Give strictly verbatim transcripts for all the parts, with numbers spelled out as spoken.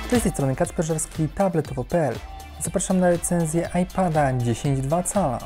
Z tej strony Kacper Żarski, tabletowo kropka p l. Zapraszam na recenzję iPada dziesięć przecinek dwa cala.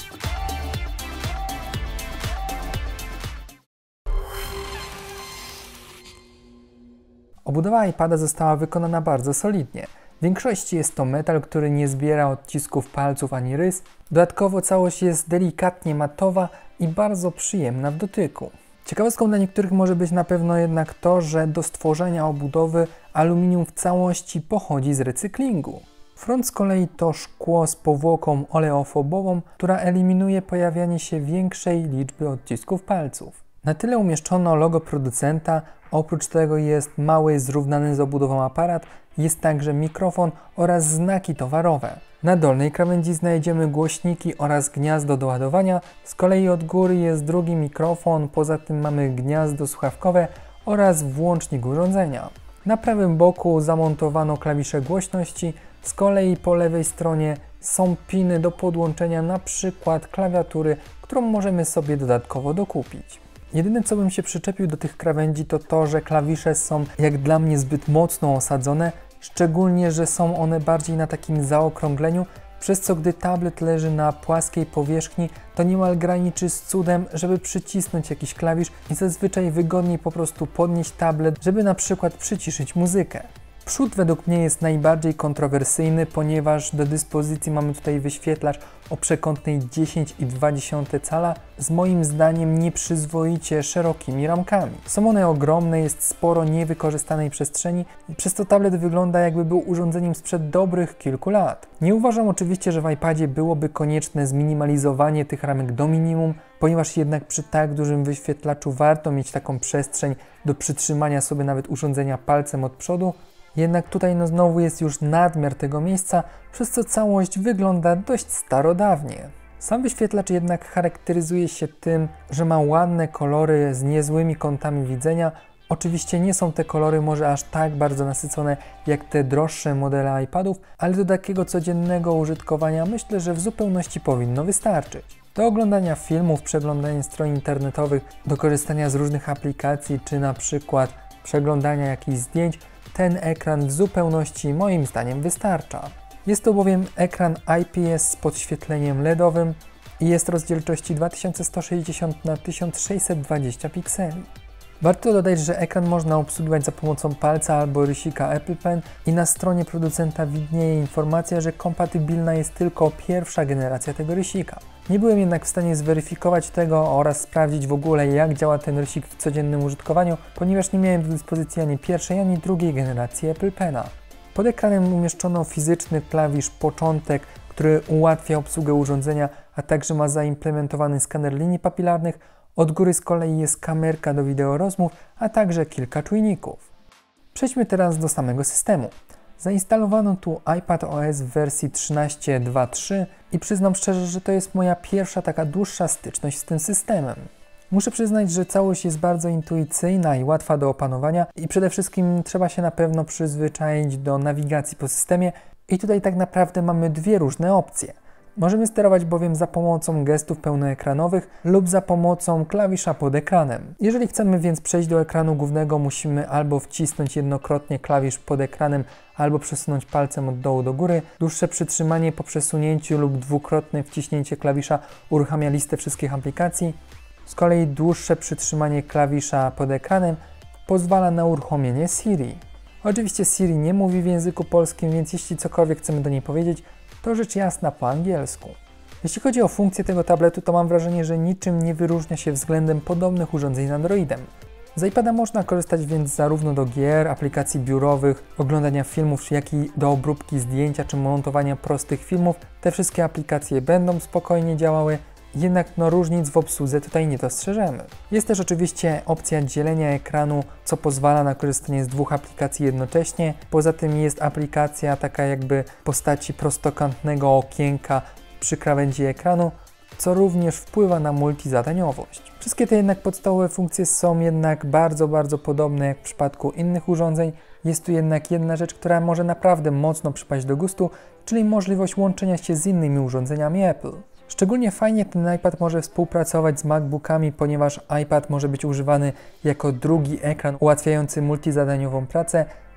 Obudowa iPada została wykonana bardzo solidnie. W większości jest to metal, który nie zbiera odcisków palców ani rys. Dodatkowo całość jest delikatnie matowa i bardzo przyjemna w dotyku. Ciekawostką dla niektórych może być na pewno jednak to, że do stworzenia obudowy aluminium w całości pochodzi z recyklingu. Front z kolei to szkło z powłoką oleofobową, która eliminuje pojawianie się większej liczby odcisków palców. Na tyle umieszczono logo producenta, oprócz tego jest mały, zrównany z obudową aparat, jest także mikrofon oraz znaki towarowe. Na dolnej krawędzi znajdziemy głośniki oraz gniazdo do ładowania, z kolei od góry jest drugi mikrofon, poza tym mamy gniazdo słuchawkowe oraz włącznik urządzenia. Na prawym boku zamontowano klawisze głośności, z kolei po lewej stronie są piny do podłączenia na przykład klawiatury, którą możemy sobie dodatkowo dokupić. Jedyne co bym się przyczepił do tych krawędzi to to, że klawisze są jak dla mnie zbyt mocno osadzone, szczególnie, że są one bardziej na takim zaokrągleniu, przez co gdy tablet leży na płaskiej powierzchni, to niemal graniczy z cudem, żeby przycisnąć jakiś klawisz i zazwyczaj wygodniej po prostu podnieść tablet, żeby na przykład przyciszyć muzykę. Przód według mnie jest najbardziej kontrowersyjny, ponieważ do dyspozycji mamy tutaj wyświetlacz o przekątnej dziesięć przecinek dwa cala z moim zdaniem nieprzyzwoicie szerokimi ramkami. Są one ogromne, jest sporo niewykorzystanej przestrzeni, przez to tablet wygląda jakby był urządzeniem sprzed dobrych kilku lat. Nie uważam oczywiście, że w iPadzie byłoby konieczne zminimalizowanie tych ramek do minimum, ponieważ jednak przy tak dużym wyświetlaczu warto mieć taką przestrzeń do przytrzymania sobie nawet urządzenia palcem od przodu. Jednak tutaj no znowu jest już nadmiar tego miejsca, przez co całość wygląda dość starodawnie. Sam wyświetlacz jednak charakteryzuje się tym, że ma ładne kolory z niezłymi kątami widzenia. Oczywiście nie są te kolory może aż tak bardzo nasycone jak te droższe modele iPadów, ale do takiego codziennego użytkowania myślę, że w zupełności powinno wystarczyć. Do oglądania filmów, przeglądania stron internetowych, do korzystania z różnych aplikacji czy na przykład przeglądania jakichś zdjęć, ten ekran w zupełności moim zdaniem wystarcza. Jest to bowiem ekran I P S z podświetleniem LEDowym i jest rozdzielczości dwa tysiące sto sześćdziesiąt na tysiąc sześćset dwadzieścia pikseli. Warto dodać, że ekran można obsługiwać za pomocą palca albo rysika Apple Pen i na stronie producenta widnieje informacja, że kompatybilna jest tylko pierwsza generacja tego rysika. Nie byłem jednak w stanie zweryfikować tego oraz sprawdzić w ogóle jak działa ten rysik w codziennym użytkowaniu, ponieważ nie miałem do dyspozycji ani pierwszej, ani drugiej generacji Apple Pena. Pod ekranem umieszczono fizyczny klawisz początek, który ułatwia obsługę urządzenia, a także ma zaimplementowany skaner linii papilarnych. Od góry z kolei jest kamerka do wideorozmów, a także kilka czujników. Przejdźmy teraz do samego systemu. Zainstalowano tu iPadOS w wersji trzynaście kropka dwa trzy i przyznam szczerze, że to jest moja pierwsza taka dłuższa styczność z tym systemem. Muszę przyznać, że całość jest bardzo intuicyjna i łatwa do opanowania i przede wszystkim trzeba się na pewno przyzwyczaić do nawigacji po systemie i tutaj tak naprawdę mamy dwie różne opcje. Możemy sterować bowiem za pomocą gestów pełnoekranowych lub za pomocą klawisza pod ekranem. Jeżeli chcemy więc przejść do ekranu głównego, musimy albo wcisnąć jednokrotnie klawisz pod ekranem, albo przesunąć palcem od dołu do góry. Dłuższe przytrzymanie po przesunięciu lub dwukrotne wciśnięcie klawisza uruchamia listę wszystkich aplikacji. Z kolei dłuższe przytrzymanie klawisza pod ekranem pozwala na uruchomienie Siri. Oczywiście Siri nie mówi w języku polskim, więc jeśli cokolwiek chcemy do niej powiedzieć, to rzecz jasna po angielsku. Jeśli chodzi o funkcję tego tabletu, to mam wrażenie, że niczym nie wyróżnia się względem podobnych urządzeń z Androidem. Z iPada można korzystać więc zarówno do gier, aplikacji biurowych, oglądania filmów, jak i do obróbki zdjęcia czy montowania prostych filmów. Te wszystkie aplikacje będą spokojnie działały, jednak no różnic w obsłudze tutaj nie dostrzeżemy. Jest też oczywiście opcja dzielenia ekranu, co pozwala na korzystanie z dwóch aplikacji jednocześnie. Poza tym jest aplikacja taka jakby w postaci prostokątnego okienka przy krawędzi ekranu, co również wpływa na multizadaniowość. Wszystkie te jednak podstawowe funkcje są jednak bardzo, bardzo podobne jak w przypadku innych urządzeń. Jest tu jednak jedna rzecz, która może naprawdę mocno przypaść do gustu, czyli możliwość łączenia się z innymi urządzeniami Apple. Szczególnie fajnie ten iPad może współpracować z MacBookami, ponieważ iPad może być używany jako drugi ekran ułatwiający multizadaniową pracę,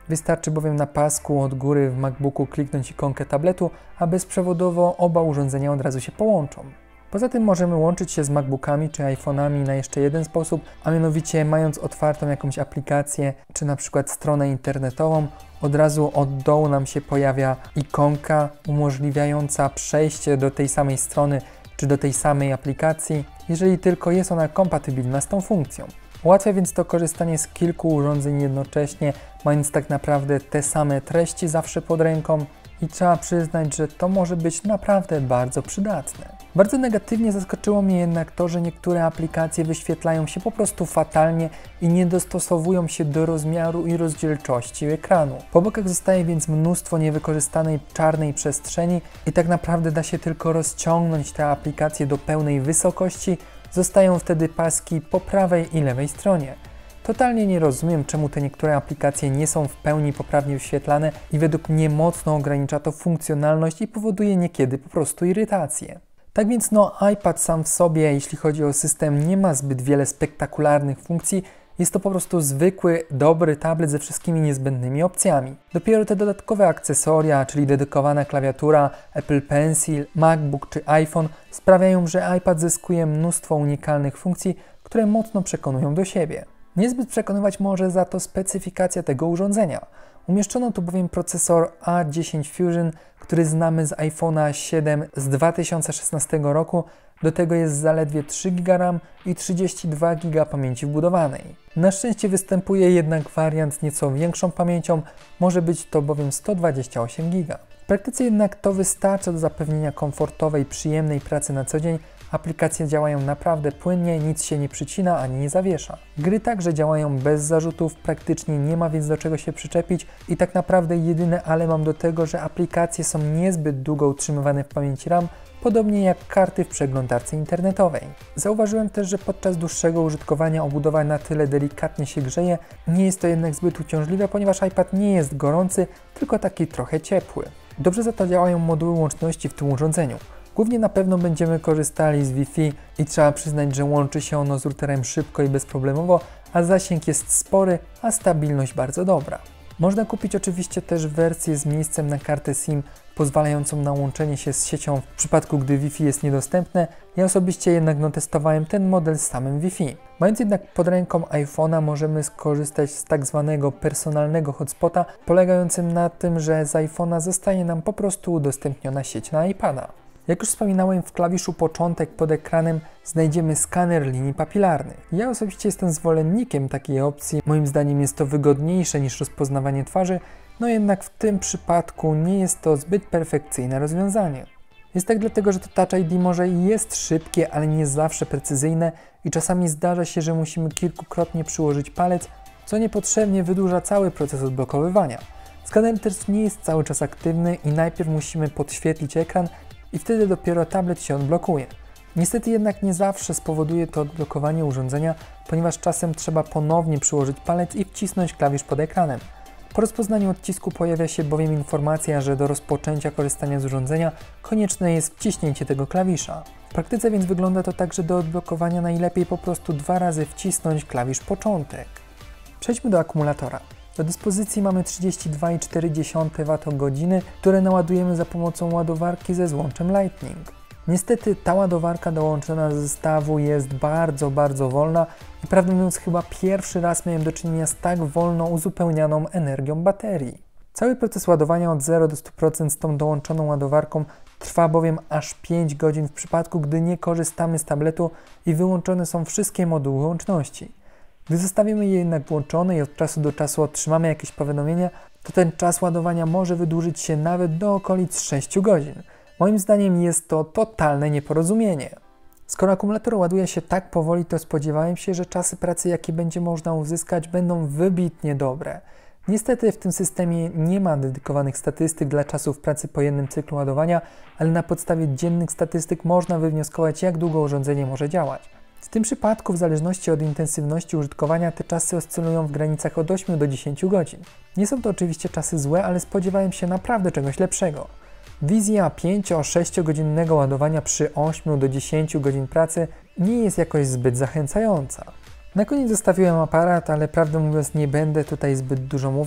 Wystarczy bowiem na pasku od góry w MacBooku kliknąć ikonkę tabletu, a bezprzewodowo oba urządzenia od razu się połączą. Poza tym możemy łączyć się z MacBookami czy iPhone'ami na jeszcze jeden sposób, a mianowicie mając otwartą jakąś aplikację czy na przykład stronę internetową, od razu od dołu nam się pojawia ikonka umożliwiająca przejście do tej samej strony czy do tej samej aplikacji, jeżeli tylko jest ona kompatybilna z tą funkcją. Ułatwia więc to korzystanie z kilku urządzeń jednocześnie, mając tak naprawdę te same treści zawsze pod ręką i trzeba przyznać, że to może być naprawdę bardzo przydatne. Bardzo negatywnie zaskoczyło mnie jednak to, że niektóre aplikacje wyświetlają się po prostu fatalnie i nie dostosowują się do rozmiaru i rozdzielczości ekranu. Po bokach zostaje więc mnóstwo niewykorzystanej czarnej przestrzeni i tak naprawdę da się tylko rozciągnąć te aplikacje do pełnej wysokości, zostają wtedy paski po prawej i lewej stronie. Totalnie nie rozumiem, czemu te niektóre aplikacje nie są w pełni poprawnie wyświetlane i według mnie mocno ogranicza to funkcjonalność i powoduje niekiedy po prostu irytację. Tak więc no, iPad sam w sobie, jeśli chodzi o system, nie ma zbyt wiele spektakularnych funkcji, jest to po prostu zwykły, dobry tablet ze wszystkimi niezbędnymi opcjami. Dopiero te dodatkowe akcesoria, czyli dedykowana klawiatura, Apple Pencil, MacBook czy iPhone sprawiają, że iPad zyskuje mnóstwo unikalnych funkcji, które mocno przekonują do siebie. Niezbyt przekonywać może za to specyfikacja tego urządzenia. Umieszczono tu bowiem procesor A dziesięć Fusion, który znamy z iPhone'a siedem z dwa tysiące szesnastego roku, do tego jest zaledwie trzy giga RAM i trzydzieści dwa giga pamięci wbudowanej. Na szczęście występuje jednak wariant z nieco większą pamięcią, może być to bowiem sto dwadzieścia osiem giga. W praktyce jednak to wystarcza do zapewnienia komfortowej, przyjemnej pracy na co dzień. Aplikacje działają naprawdę płynnie, nic się nie przycina ani nie zawiesza. Gry także działają bez zarzutów, praktycznie nie ma więc do czego się przyczepić i tak naprawdę jedyne ale mam do tego, że aplikacje są niezbyt długo utrzymywane w pamięci RAM, podobnie jak karty w przeglądarce internetowej. Zauważyłem też, że podczas dłuższego użytkowania obudowa na tyle delikatnie się grzeje, nie jest to jednak zbyt uciążliwe, ponieważ iPad nie jest gorący, tylko taki trochę ciepły. Dobrze za to działają moduły łączności w tym urządzeniu. Głównie na pewno będziemy korzystali z Wi-Fi i trzeba przyznać, że łączy się ono z routerem szybko i bezproblemowo, a zasięg jest spory, a stabilność bardzo dobra. Można kupić oczywiście też wersję z miejscem na kartę SIM, pozwalającą na łączenie się z siecią w przypadku, gdy Wi-Fi jest niedostępne. Ja osobiście jednak no, testowałem ten model z samym Wi-Fi. Mając jednak pod ręką iPhone'a możemy skorzystać z tak zwanego personalnego hotspota, polegającym na tym, że z iPhone'a zostaje nam po prostu udostępniona sieć na iPada. Jak już wspominałem, w klawiszu początek pod ekranem znajdziemy skaner linii papilarnych. Ja osobiście jestem zwolennikiem takiej opcji, moim zdaniem jest to wygodniejsze niż rozpoznawanie twarzy, no jednak w tym przypadku nie jest to zbyt perfekcyjne rozwiązanie. Jest tak dlatego, że to Touch I D może i jest szybkie, ale nie zawsze precyzyjne i czasami zdarza się, że musimy kilkukrotnie przyłożyć palec, co niepotrzebnie wydłuża cały proces odblokowywania. Skaner też nie jest cały czas aktywny i najpierw musimy podświetlić ekran, i wtedy dopiero tablet się odblokuje. Niestety jednak nie zawsze spowoduje to odblokowanie urządzenia, ponieważ czasem trzeba ponownie przyłożyć palec i wcisnąć klawisz pod ekranem. Po rozpoznaniu odcisku pojawia się bowiem informacja, że do rozpoczęcia korzystania z urządzenia konieczne jest wciśnięcie tego klawisza. W praktyce więc wygląda to tak, że do odblokowania najlepiej po prostu dwa razy wcisnąć klawisz początek. Przejdźmy do akumulatora. Do dyspozycji mamy trzydzieści dwa przecinek cztery watogodziny, które naładujemy za pomocą ładowarki ze złączem Lightning. Niestety ta ładowarka dołączona do zestawu jest bardzo, bardzo wolna i prawdę mówiąc chyba pierwszy raz miałem do czynienia z tak wolno uzupełnianą energią baterii. Cały proces ładowania od zera do stu procent z tą dołączoną ładowarką trwa bowiem aż pięć godzin w przypadku, gdy nie korzystamy z tabletu i wyłączone są wszystkie moduły łączności. Gdy zostawimy je jednak włączone i od czasu do czasu otrzymamy jakieś powiadomienia, to ten czas ładowania może wydłużyć się nawet do okolic sześciu godzin. Moim zdaniem jest to totalne nieporozumienie. Skoro akumulator ładuje się tak powoli, to spodziewałem się, że czasy pracy, jakie będzie można uzyskać, będą wybitnie dobre. Niestety w tym systemie nie ma dedykowanych statystyk dla czasów pracy po jednym cyklu ładowania, ale na podstawie dziennych statystyk można wywnioskować, jak długo urządzenie może działać. W tym przypadku, w zależności od intensywności użytkowania, te czasy oscylują w granicach od ośmiu do dziesięciu godzin. Nie są to oczywiście czasy złe, ale spodziewałem się naprawdę czegoś lepszego. Wizja pięcio-sześciogodzinnego ładowania przy ośmiu do dziesięciu godzin pracy nie jest jakoś zbyt zachęcająca. Na koniec zostawiłem aparat, ale prawdę mówiąc nie będę tutaj zbyt dużo mówił,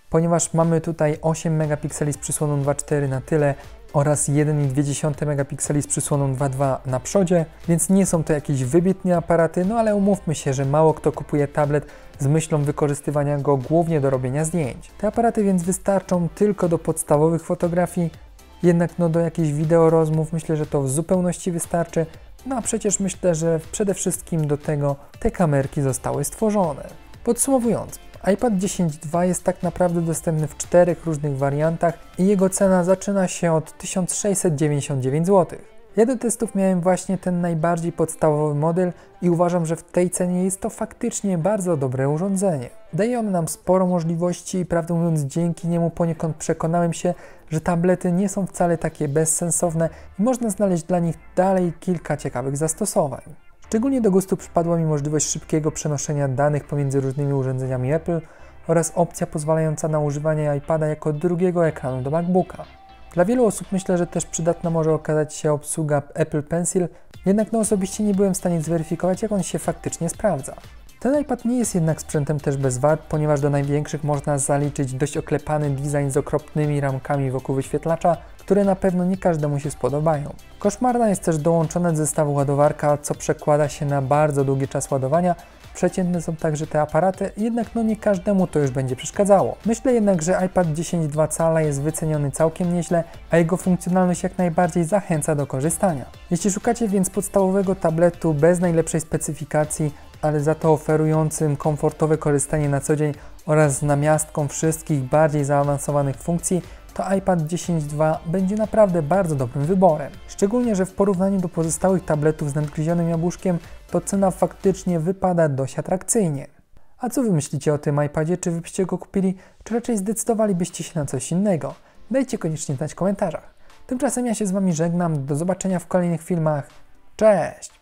ponieważ mamy tutaj osiem megapikseli z przysłoną dwa przecinek cztery na tyle oraz jeden i dwie dziesiąte megapikseli z przysłoną dwa przecinek dwa na przodzie, więc nie są to jakieś wybitne aparaty, no ale umówmy się, że mało kto kupuje tablet z myślą wykorzystywania go głównie do robienia zdjęć. Te aparaty więc wystarczą tylko do podstawowych fotografii, jednak no do jakichś wideo rozmów myślę, że to w zupełności wystarczy, no a przecież myślę, że przede wszystkim do tego te kamerki zostały stworzone. Podsumowując, iPad dziesięć dwa jest tak naprawdę dostępny w czterech różnych wariantach i jego cena zaczyna się od tysiąc sześćset dziewięćdziesiąt dziewięć złotych. Ja do testów miałem właśnie ten najbardziej podstawowy model i uważam, że w tej cenie jest to faktycznie bardzo dobre urządzenie. Daje on nam sporo możliwości i prawdę mówiąc dzięki niemu poniekąd przekonałem się, że tablety nie są wcale takie bezsensowne i można znaleźć dla nich dalej kilka ciekawych zastosowań. Szczególnie do gustu przypadła mi możliwość szybkiego przenoszenia danych pomiędzy różnymi urządzeniami Apple oraz opcja pozwalająca na używanie iPada jako drugiego ekranu do MacBooka. Dla wielu osób myślę, że też przydatna może okazać się obsługa Apple Pencil, jednak no osobiście nie byłem w stanie zweryfikować, jak on się faktycznie sprawdza. Ten iPad nie jest jednak sprzętem też bez wad, ponieważ do największych można zaliczyć dość oklepany design z okropnymi ramkami wokół wyświetlacza, które na pewno nie każdemu się spodobają. Koszmarna jest też dołączona do zestawu ładowarka, co przekłada się na bardzo długi czas ładowania. Przeciętne są także te aparaty, jednak no nie każdemu to już będzie przeszkadzało. Myślę jednak, że iPad dziesięć przecinek dwa cala jest wyceniony całkiem nieźle, a jego funkcjonalność jak najbardziej zachęca do korzystania. Jeśli szukacie więc podstawowego tabletu bez najlepszej specyfikacji, ale za to oferującym komfortowe korzystanie na co dzień oraz z namiastką wszystkich bardziej zaawansowanych funkcji, to iPad dziesięć przecinek dwa będzie naprawdę bardzo dobrym wyborem. Szczególnie, że w porównaniu do pozostałych tabletów z nadgryzionym jabłuszkiem, to cena faktycznie wypada dość atrakcyjnie. A co wy myślicie o tym iPadzie? Czy wy byście go kupili, czy raczej zdecydowalibyście się na coś innego? Dajcie koniecznie znać w komentarzach. Tymczasem ja się z wami żegnam, do zobaczenia w kolejnych filmach. Cześć!